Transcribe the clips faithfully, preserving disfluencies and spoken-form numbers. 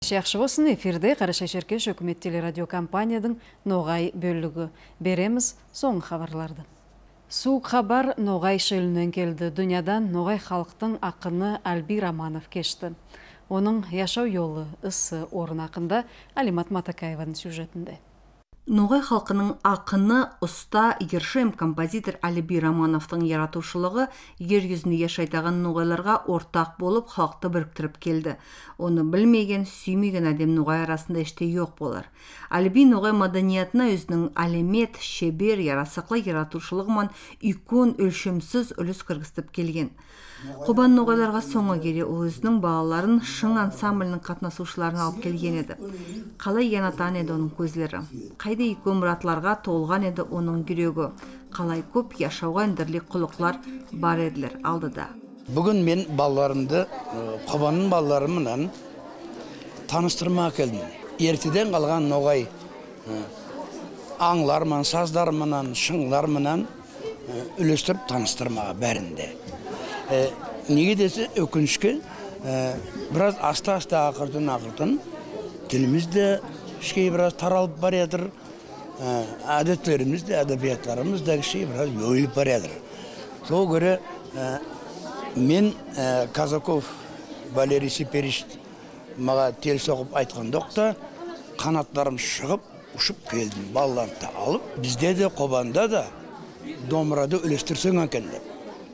Жақшы болсын, эфирде Қарашай Шеркеш өкімет телерадио компанияның Ноғай бөлігі. Береміз соң хабарларды. Суық хабар Ноғай шөлінен келді. Дүниядан Ноғай халықтың ақыны Альби Романов кешті. Оның яшау yolu ысы орын ақында Алимат Матакаеваның сюжетінде. Ноғай халқының ақыны, ұста, ержем композитор Альби Романовтың яратушылығы ер жүзінде яшайтаған ноғайларға ортақ болып халықты біріктіріп келді. Оны білмеген, сүймеген әдем ноғай арасында іште жоқ болар. Альби ноғай маданиятына өзінің әлемет, шебер, ярасақлы яратушылығымен икон өлшемсіз үліс кіргізіп келген. Қобан ноғайларға соңы келе ол өзінің балаларын шың ансамблінің қатынасушыларын алып келген еді. Қалай янатан еді оның көзлері. Қайда икон мұратларға толған еді оның жүрегі. Қалай көп яшауға ендірлік құлықлар бар еділер алдыда. Бүгін мен балаларымды қобанның балаларымынан таныстырмаға келдім. Ертеден қалған ноғай аңлармен, саздармен, шыңлармен үлестіріп таныстырмаға бәрінде. Неге десе өкінішке біраз аста-аста ақыртын-ақыртын тілімізді ішке біраз таралып бар едір, әдеттерімізді, әдебиетларымызды ішке біраз ойылып бар едір. Сол көре мен Казаков Валерий Сиперич маға тел соғып айтқан доқта қанаттарым шығып, ұшып келдім, балаларды алып. Бізде де Қобанда да домырады үлестірсең екен деп.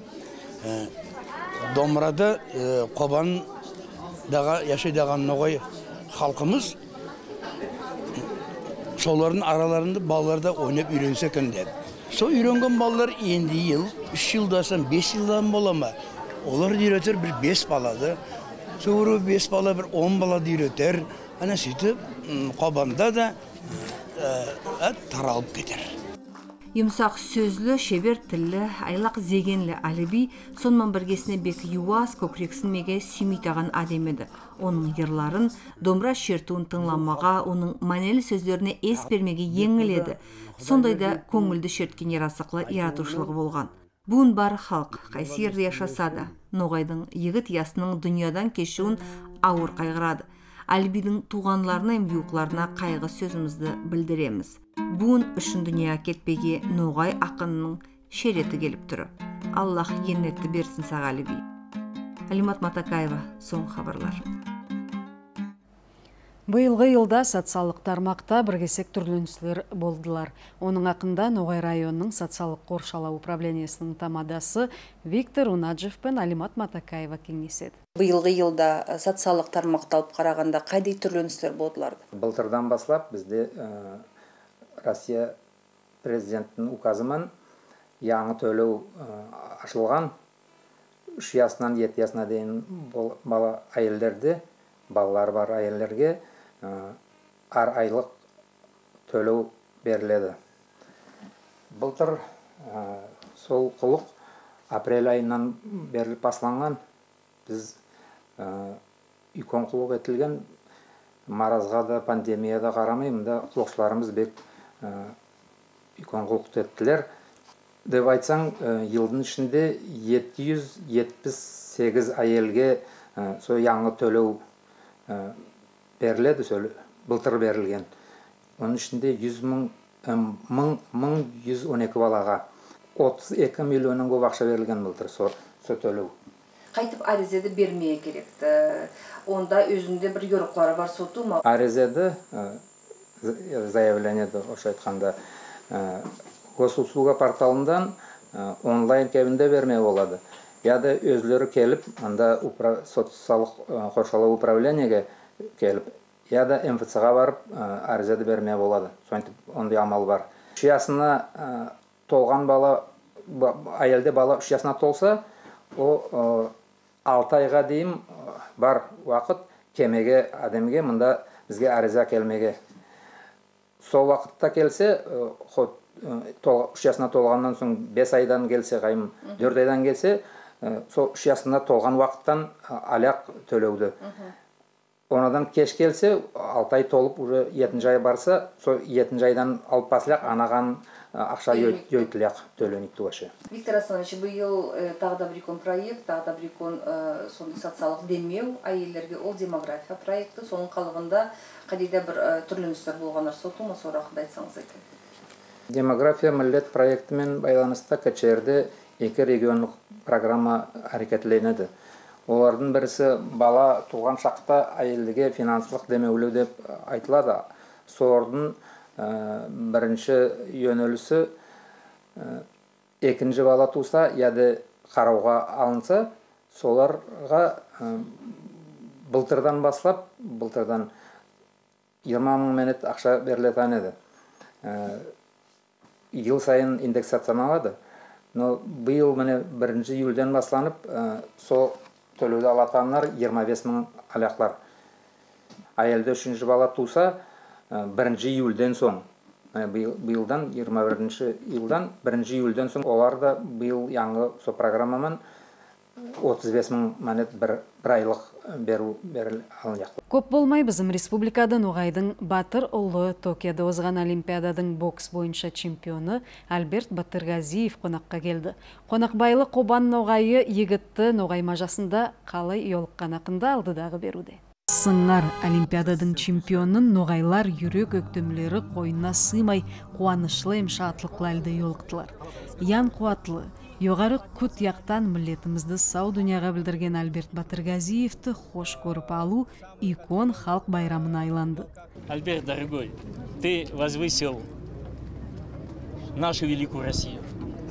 Домырады Қобандағы яшайдаған ноғай халқымыз солардың араларында балаларда ойнап үйренсе екен деп. Сол үйренген балалар енді ел, үш жылдасам, бес жылдан бола ма? Олар үйретер бір бес балады, соғыры бес бала бір он балады үйретер. Ана сөйтіп Қобанда да таралып кетер. Юмсақ сөзлі, шебер тілі, айлақ зегенлі Альби сонымен біргесіне бек юас көкірексінмеге сүймейтаған адам еді. Оның ерларын, домбыра шертуын тыңламаға, оның манелі сөздеріне ес бермеге еңіледі. Сондайда көңілді шерткен ярасықлы яратушылығы болған. Бұн бар халық, қайсы ерде яшасады. Ноғайдың егіт ясының дүниядан кешуін ауыр қайғырады. Альбидің туғанларына ембеуқларына қайғы сөзімізді білдіреміз. Бұн үшін дүния кетпеге Ноғай ақынның шереті келіп тұры. Аллах еннетті берсін саға Альби. Алимат Матакаева, соң хабарлар. Бұйылғы елда социалық тармақта біргесек түрленісілер болдылар. Оның ақында Ноғай районының социалық қоршалау управлениясының тамадасы Виктор Унаджев пен Алимат Матакаева кеңеседі. Бұйылғы елда социалық тармақта алып қарағанда қайдай түрленісілер болдылар? Былтырдан баслап бізде Россия президентінің указымен яңы төлеу ашылған. үш ясынан жеті ясына дейін бала әйелдерде, балалар бар әйелдерге ар айлық төлеу беріледі. Былтыр сол құлық апрель айынан беріліп басланған. Біз икон құлық етілген маразға да, пандемияда қарамайым да құлықшыларымыз бек икон құлық еттілер. Деп айтсаң, елдің ішінде жеті жүз жетпіс сегіз әйелге сол яңы төлеу беріледі, былтыр берілген. Оның ішінде мың жүз он екі балаға отыз екі миллионның көп ақша берілген былтыр сол төлеу. Қайтып аризеді бермeye керекті. Онда өзінде бір yorukları бар соту ма? Аризеді заявленияда оша айтқанда госуслуга порталынан онлайн кебінде бермей болады. Яда өзлері келіп, анда социалық қоршалау управлениеге келіп, яда эм эф цэ-ға барып аризеді бермей болады. Соңтып ондай амал бар. үш жасына толған бала, әйелде бала үш жасына толса, о алты айға дейін бар уақыт кемеге, адамге, мұнда бізге ариза келмеге. Сол уақытта келсе, үш жасына толғаннан соң бес айдан келсе, қайым төрт айдан келсе, сол үш жасына толған уақыттан аляқ төлеуді. Онадан кеш келсе, алты ай толып, уже етін жай барса, сол етін жайдан алып басылақ, анаған ақша өйтіліяқ төленікті башы. Виктор Асанович, бұйыл тағы да бір проект, тағы да бір сонды социалық демеу, әйелерге ол демография проекті, соның қалығында қадейде бір түрліністер болғанар соту ма, сорақында айтсаңыз екен? Демография миллет проектімен байланысты Качерде екі регионлық программа әрекетленеді. Олардың бірісі бала туған шақта әйелдіге финансылық демеулеу деп айтылады. Солардың бірінші йөнелісі екінші бала туса, яды қарауға алынса, соларға былтырдан баслап, былтырдан жиырма мың менет ақша берілетін еді. Ел сайын индексацияланады. Но биыл міне бірінші июльден басланып, сол төлеуді алатанlar жиырма бес мың алақлар. Әйелді үшінші бала туса, бірінші июльден соң, биылдан жиырма бірінші июльдан бірінші июльден соң, олар да биыл яңғы со программамен отыз бес мың манет бір айлық беру беріл алынjak. Көп болмай бізім республикада Ноғайдың Батыр ұлы Токиода озған Олимпиададың бокс бойынша чемпионы Альберт Батырғазиев қонаққа келді. Қонақбайлы Қобан Ноғайы егітті Ноғай мажасында қалай елыққан ақында алдыдағы беруде. Сыңар Олимпиададың чемпионын Ноғайлар жүрек өктемлері қойына сыймай қуанышлы емшатлықлы әлді елықтылар. Ян қуатлы, Жоғары күт яқтан милletімізді сау дүнияға білдірген Альберт Батырғазиевті хош көріп алу икон халық байрамына айланды. Альберт, дорогой, ты возвысил нашу великую Россию.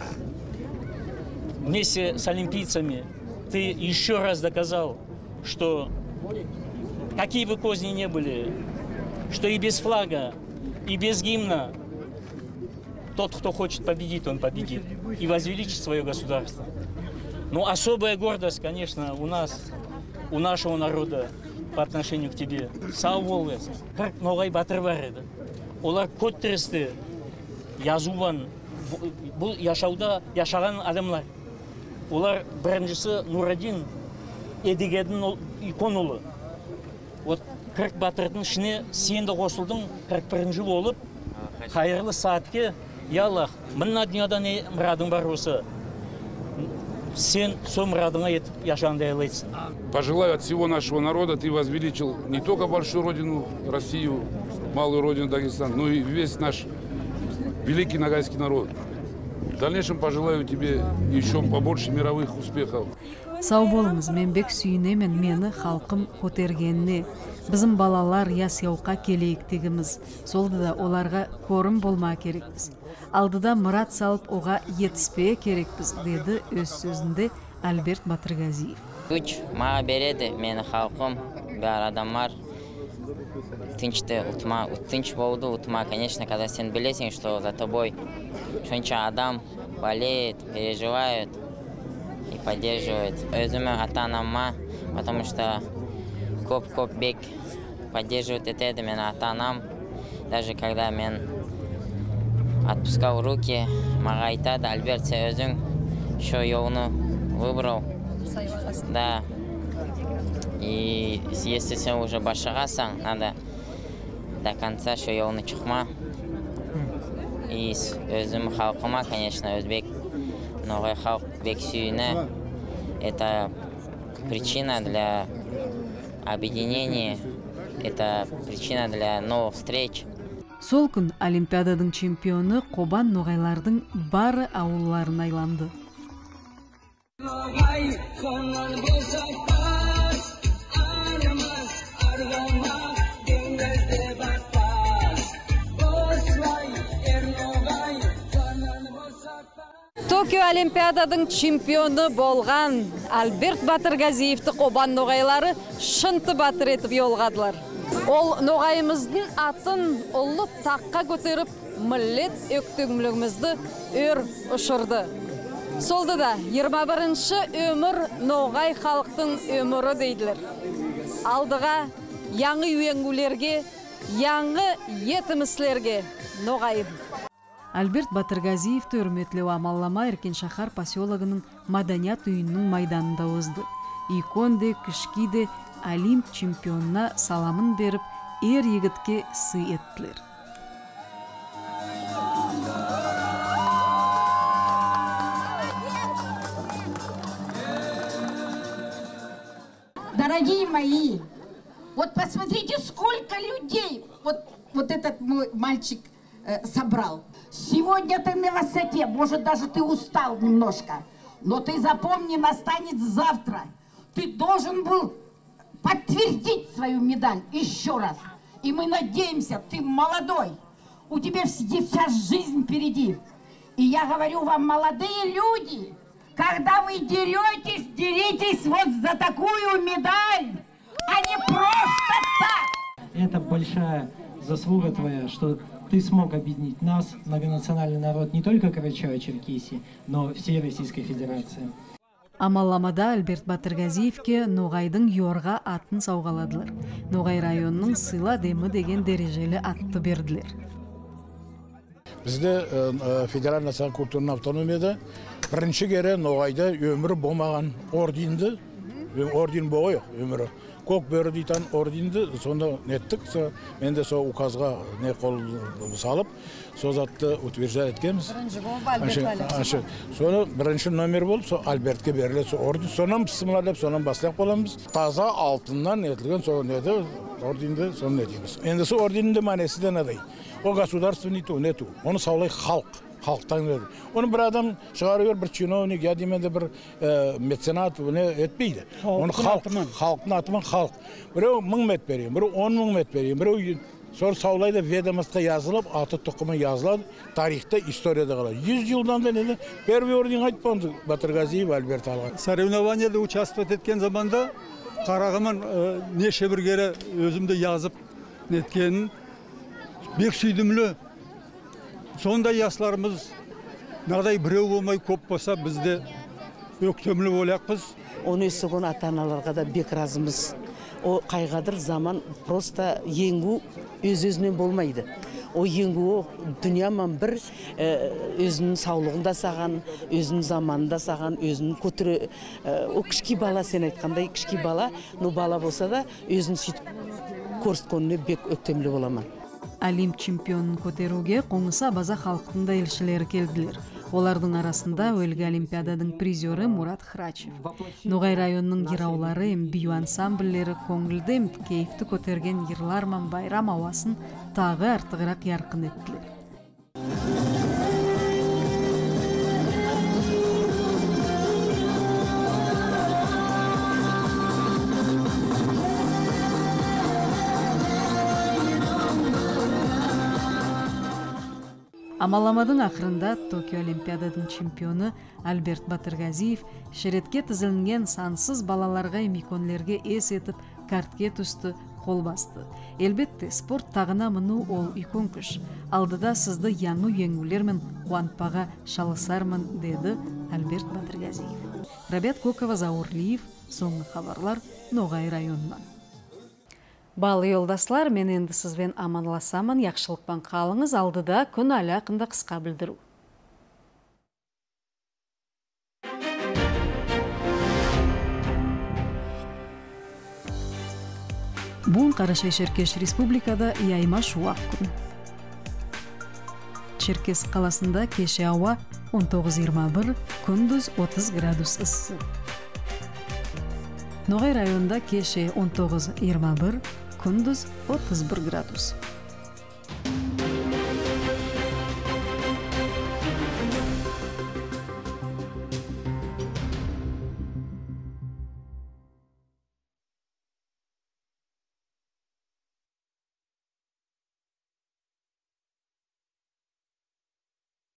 Вместе с олимпийцами ты еще раз доказал, что какие бы козни не были, что и без флага, и без гимна тот, кто хочет победить, он победит и возвеличит свое государство. Но особая гордость, конечно, у нас, у нашего народа по отношению к тебе. Сау болыңыз, как Ноғай батыр бар еді. Олар код тірісті, язуан, бұл яшауда яшаған адамлар. Олар біріншісі Нурадин Едігердің икон ұлы. Вот қырық батырдың ішіне сен де қосылдың қырық бірінші болып, қайырлы саатке Я Аллах, мына дүниядан мұрадың бар осы. Сен со мұрадыңа етіп яшандай алайсың. Пожелаю от всего нашего народа, ты возвеличил не только большую родину Россию, малую родину Дагестан, но и весь наш великий ногайский народ. В дальнейшем пожелаю тебе еще побольше мировых успехов. Сау болыңыз, мен бек сүйінемен мені халқым көтергеніне. Біздің балалар яс яуқа келейіктегіміз. Солды да оларға көрім болма керекпіз. Алдыда мұрат салып оға етіспее керекпіз, деді өз сөзінде Альберт Батырғазиев. Күч маға береді мені халқым, бар адамар. Тынчты, утма, тынч болды, утма. Конечно, когда сен білесің, что за тобой шонча адам болеет, переживает и поддерживает. Өзіме ата-анама, потому что коп-коп бек поддерживает етеді мен ата-анам. Даже когда мен отпускал руки, маға айтады, Альберт, сен өзің шо жолны выбрал. Да. И если сен уже башығасың, надо до конца шо жолны чықма. И өзім халқыма, конечно, өзбек, Ноғай халық бек сүйіні. Это причина для объединения, это причина для новых встреч. Сол күн Олимпиададың чемпионы Қобан Ноғайлардың бары ауылларын айланды. Токио Олимпиададың чемпионы болған Альберт Батырғазиевті Қобан Ноғайлары шынты батыр етіп жолғадылар. Ол Ноғайымыздың атын ұлы таққа көтеріп, миллет өктігімлігімізді өр ұшырды. Солды да жиырма бірінші өмір Ноғай халықтың өмірі дейділер. Алдыға яңы үйенгулерге, яңы етіміслерге Ноғайым. Альберт Батырғазиевті өрметлеу амаллама Еркен шахар поселогының Маданият үйінің майданында озды. Икон де, кішки де Олимп чемпионына саламын беріп, ер егітке сый еттілер. Дорогие мои, вот посмотрите, сколько людей вот, вот этот мой мальчик э, собрал. Сегодня ты на высоте, может, даже ты устал немножко, но ты запомни, настанет завтра. Ты должен был подтвердить свою медаль еще раз. И мы надеемся, ты молодой, у тебя вся жизнь впереди. И я говорю вам, молодые люди, когда вы деретесь, деритесь вот за такую медаль, а не просто так. Это большая заслуга твоя, что ты смог объединить нас, многонациональный народ, не только Карачаево-Черкесии, но всей Российской Федерации. Амалламада Альберт Батыргазиевке Ноғайдың Йорға атын сауғаладылар. Ноғай районының сыйла демі деген дәрежелі атты берділер. Бізде федераль националь культурный автономияда бірінші кере Ноғайда өмірі болмаған орденді, орден болғай өмірі. Көк бөрі дейтін орденді, сонда неттік, менде сол указға не қол салып, сол затты утверждать еткеміз. Соны бірінші номер болып, сол Альбертке беріледі, сол орден. Сонан пысымыладып, сонан бастақ боламыз. Таза алтыннан етілген сол неді, орденді соны нетеміз. Енді сол орденді манесі де надай. О государственный ту, нету. Оны саулай халық. Халықтан берді. Оны бір адам шығарыр, бір чиновник, я деменде бір меценат етпейді. Оны халықтың атымен халық. Біреу мың мет берейін, біреу он мың мет берейін, біреу сор саулайды ведомостқа yazылып, аты тұқымы yazылады, тарихта, историяда қалады. Жүз жылдан да неді, первый орден айтып болды Батыргазиев Альберт алған. Соревнованияда участвовать еткен заманда қарағымын неше бір кері өзімді yazып неткенін бек сүйдімлі. Сондай ясларымыз надай біреу болмай көп болса бізде өктемлі болақпыз. Оны өсіген ата-аналарға да бек разымыз. О қайғадыр заман просто еңгу өз-өзінен болмайды. О еңгу дүнияман бір өзінің саулығында саған, өзінің заманында саған, өзінің көтірі. О кішкі бала, сен айтқандай кішкі бала, но бала болса да өзінің сөйтіп көрсеткеніне бек өктемлі боламан. Олимп чемпионын көтеруге Қоңысы Абаза халықтың да елшілері келділер. Олардың арасында өлгі олимпиададың призері Мурат Храчев. Ноғай районының ераулары, бию ансамбльлері көңілді, кейфті көтерген ерларман байрам ауасын тағы артығырақ ярқын еттілер. Амаламадың ақырында Токио Олимпиададың чемпионы Альберт Батыргазиев шеретке тізілінген сансыз балаларға миконлерге ес етіп, картке түсті, қол басты. Елбетте, спорт тағына мұну ол үйкон күш. Алдыда сізді яңы еңгулермен қуантпаға шалысармын, деді Альберт Батыргазиев. Рабят Кокова, Заурлиев, соңғы хабарлар Ноғай районынан. Балы елдаслар, мен енді сізбен аманласамын, яқшылықпан қалыңыз, алдыда күн әлі ақында қысқа білдіру. Бұн Қарашай-Черкеш республикада яйма шуақ күн. Черкес қаласында кеше ауа он тоғыз жиырма бір, күндіз отыз градус ыссы. Ноғай районда кеше он тоғыз жиырма бір, күндіз отыз бір градус.